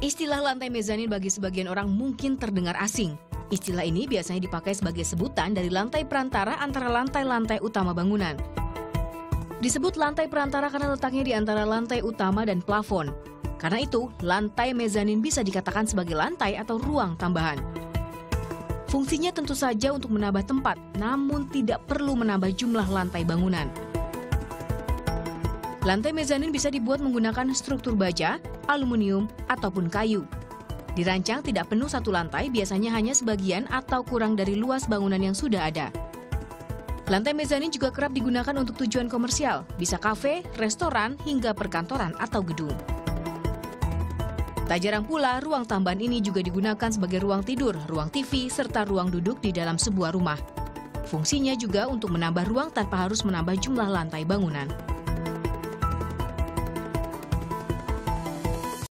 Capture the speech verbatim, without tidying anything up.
Istilah lantai mezanin bagi sebagian orang mungkin terdengar asing. Istilah ini biasanya dipakai sebagai sebutan dari lantai perantara antara lantai-lantai utama bangunan. Disebut lantai perantara karena letaknya di antara lantai utama dan plafon. Karena itu, lantai mezanin bisa dikatakan sebagai lantai atau ruang tambahan. Fungsinya tentu saja untuk menambah tempat, namun tidak perlu menambah jumlah lantai bangunan. Lantai mezanin bisa dibuat menggunakan struktur baja, aluminium, ataupun kayu. Dirancang tidak penuh satu lantai, biasanya hanya sebagian atau kurang dari luas bangunan yang sudah ada. Lantai mezanin juga kerap digunakan untuk tujuan komersial, bisa kafe, restoran, hingga perkantoran atau gedung. Tak jarang pula, ruang tambahan ini juga digunakan sebagai ruang tidur, ruang T V, serta ruang duduk di dalam sebuah rumah. Fungsinya juga untuk menambah ruang tanpa harus menambah jumlah lantai bangunan.